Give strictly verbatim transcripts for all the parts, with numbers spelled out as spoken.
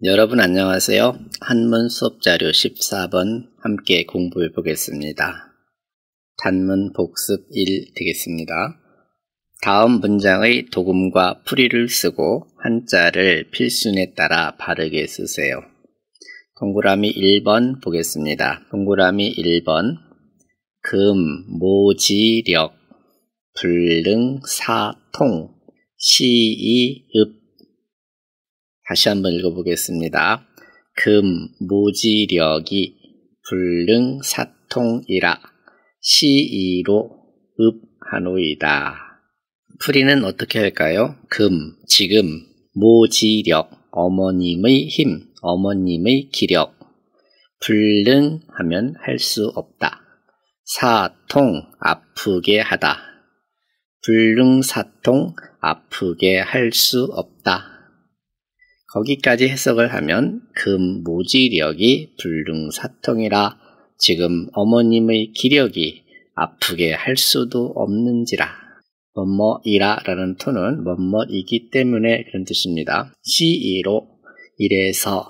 여러분 안녕하세요. 한문 수업자료 십사 번 함께 공부해 보겠습니다. 단문 복습 일 되겠습니다. 다음 문장의 도금과 풀이를 쓰고 한자를 필순에 따라 바르게 쓰세요. 동그라미 일 번 보겠습니다. 동그라미 일 번 금, 모지력, 불능, 사통, 시이, 읍. 다시 한번 읽어보겠습니다. 금, 모지력이, 불능, 사통이라, 시이로, 읍하노이다. 풀이는 어떻게 할까요? 금, 지금, 모지력, 어머님의 힘, 어머님의 기력, 불능 하면 할 수 없다. 사통, 아프게 하다. 불능사통, 아프게 할 수 없다. 거기까지 해석을 하면 금, 모지력이 불능사통이라 지금 어머님의 기력이 아프게 할 수도 없는지라. 뭐뭐이라 라는 토는 뭐뭐이기 때문에 그런 뜻입니다. 시이로 이래서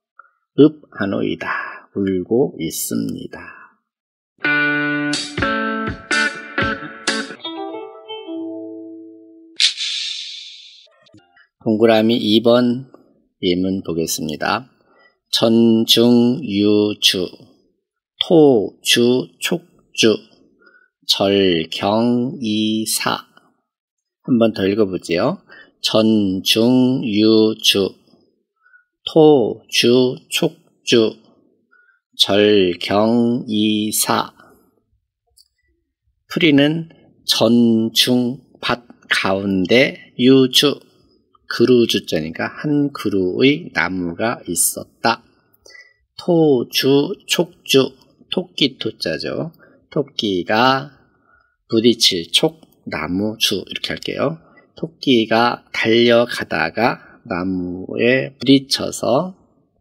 읍하노이다. 울고 있습니다. 동그라미 이 번 예문 보겠습니다. 전중유주, 토주, 촉주, 절경이사. 한 번 더 읽어보지요. 전중유주, 토주, 촉주, 절경이사. 풀이는 전중, 밭 가운데, 유주, 그루주자니까 한 그루의 나무가 있었다. 토주, 촉주, 토끼 토자죠. 토끼가 부딪힐 촉, 나무, 주 이렇게 할게요. 토끼가 달려가다가 나무에 부딪혀서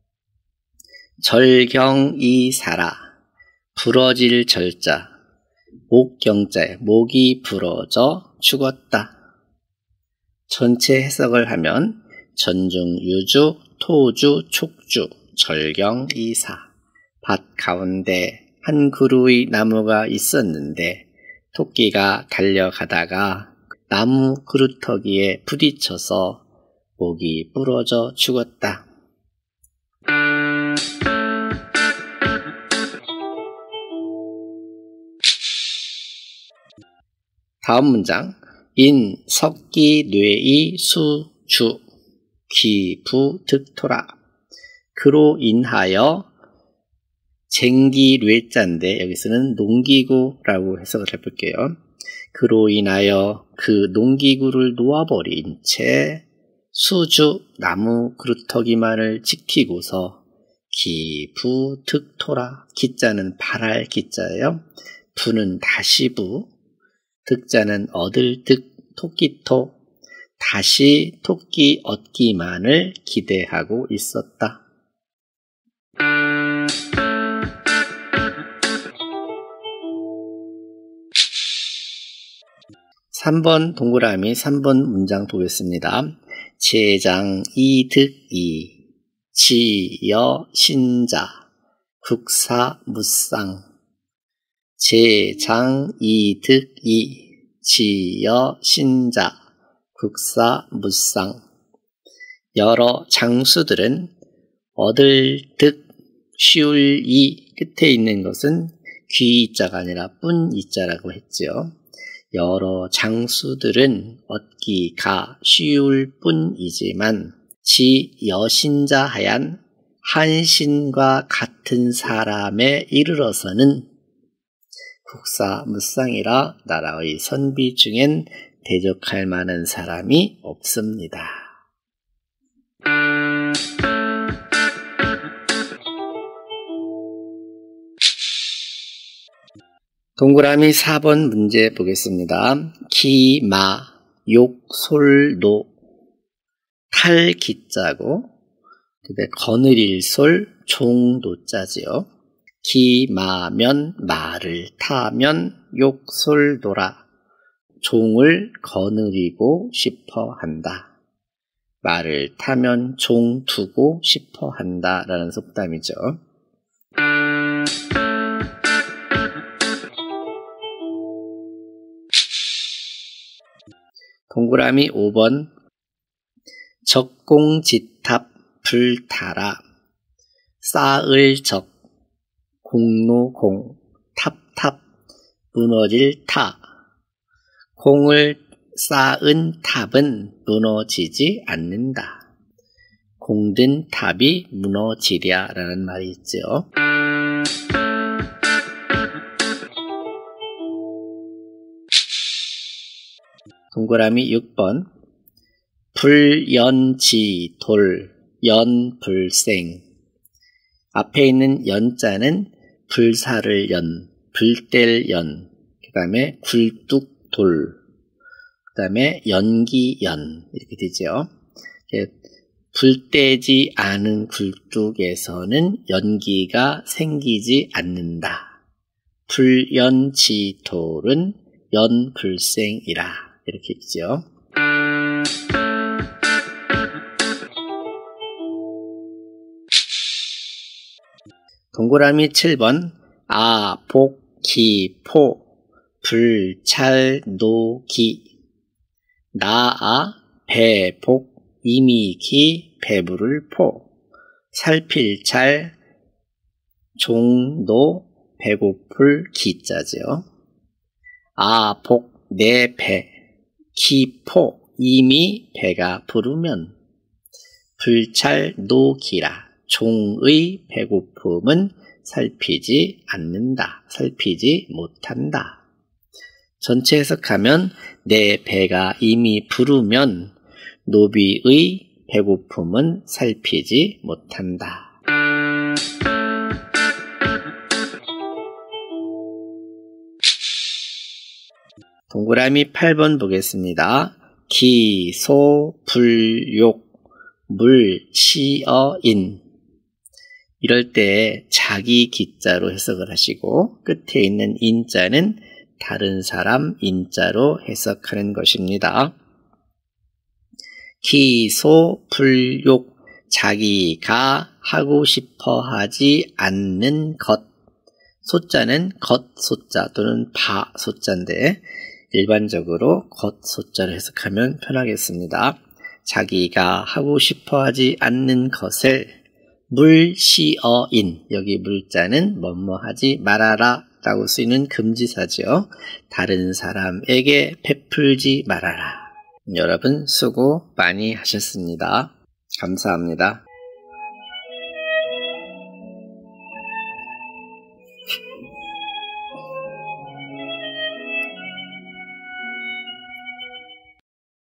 절경이사라, 부러질 절자, 목경자에 목이 부러져 죽었다. 전체 해석을 하면 전중유주, 토주, 촉주, 절경이사. 밭 가운데 한 그루의 나무가 있었는데 토끼가 달려가다가 나무 그루터기에 부딪혀서 목이 부러져 죽었다. 다음 문장. 인, 석기, 뇌이, 수, 주, 기, 부, 득토라. 그로 인하여 쟁기, 뇌자인데 여기서는 농기구라고 해석을 해볼게요. 그로 인하여 그 농기구를 놓아버린 채 수주, 나무 그루터기만을 지키고서 기, 부, 득토라. 기자는 바랄 기자예요. 부는 다시 부, 득자는 얻을 득, 토끼토, 다시 토끼 얻기만을 기대하고 있었다. 삼 번 동그라미 삼 번 문장 보겠습니다. 제장 이득이, 지여 신자, 국사 무상. 제장 이득이, 지여 신자, 국사 무상. 여러 장수들은 얻을 득, 쉬울 이 끝에 있는 것은 귀자가 아니라 뿐이자라고 했죠. 여러 장수들은 얻기가 쉬울 뿐이지만 지 여신자 하얀 한신과 같은 사람에 이르러서는 국사 무상이라 나라의 선비 중엔 대적할 만한 사람이 없습니다. 동그라미 사 번 문제 보겠습니다. 기, 마, 욕, 솔, 노. 탈 기자고 근데 거느릴 솔, 종, 노자지요. 기마면 말을 타면 욕솔도라. 종을 거느리고 싶어 한다. 말을 타면 종 두고 싶어 한다 라는 속담이죠. 동그라미 오 번 적공지탑 불타라 쌓을 적 공로공 탑탑 무너질 타 공을 쌓은 탑은 무너지지 않는다. 공든 탑이 무너지랴 라는 말이 있죠. 동그라미 육 번 불연지돌 연불생 앞에 있는 연자는 불사를 연, 불뗄 연, 그 다음에 굴뚝돌, 그 다음에 연기연 이렇게 되죠. 불떼지 않은 굴뚝에서는 연기가 생기지 않는다. 불연지돌은 연불생이라 이렇게 있죠. 동그라미 칠 번 아, 복, 기, 포, 불, 찰, 노, 기 나아, 배, 복, 이미, 기, 배부를 포 살필, 찰, 종, 노, 배고플, 기자죠. 아, 복, 내 배, 기, 포, 이미 배가 부르면 불찰, 노, 기라 종의 배고픔은 살피지 않는다. 살피지 못한다. 전체 해석하면 내 배가 이미 부르면 노비의 배고픔은 살피지 못한다. 동그라미 팔 번 보겠습니다. 기, 소, 불, 욕, 물, 시어, 인 이럴 때 자기 기자로 해석을 하시고 끝에 있는 인자는 다른 사람 인자로 해석하는 것입니다. 기, 소, 불, 욕 자기가 하고 싶어 하지 않는 것 소자는 것 소자 또는 바 소자인데 일반적으로 것 소자로 해석하면 편하겠습니다. 자기가 하고 싶어 하지 않는 것을 물시어인 여기 물자는 뭐뭐 하지 말아라 라고 쓰이는 금지사죠. 다른 사람에게 베풀지 말아라. 여러분 수고 많이 하셨습니다. 감사합니다.